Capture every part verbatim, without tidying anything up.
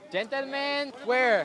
Gentlemen, where?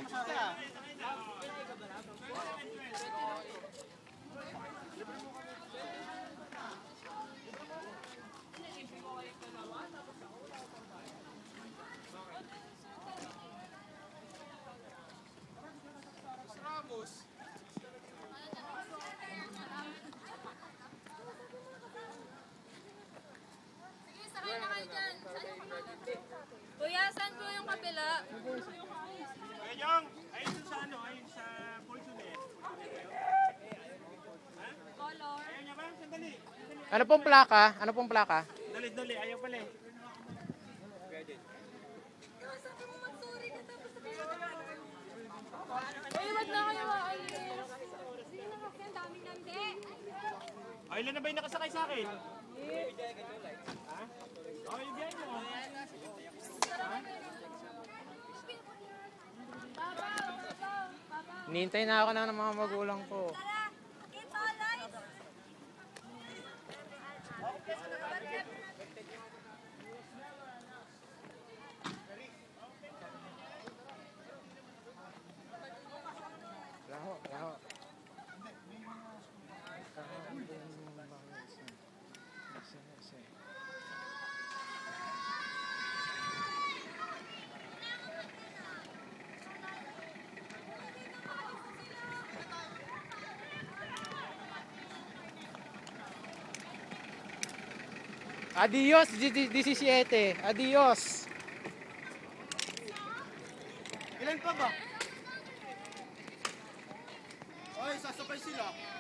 Kuya, saan po yung kapila? Kuya Jong, ayun sa ano, ayun sa Fortunet. Color. Ayaw niya ba? Sandali. Ano pong plaka? Ano pong plaka? Dali, dali. Ayaw pala eh. Uy, wag na kayo aalis. Hindi na kasi ang dami nandi. Ay, ilan na ba yung nakasakay sa akin? Ha? Oh, yung biyahe mo. Nihintay na ako na ng mga magulang ko. Laho, laho. Adios, seventeen. Adios. Ilan pa ba? Ay, sasabay sila.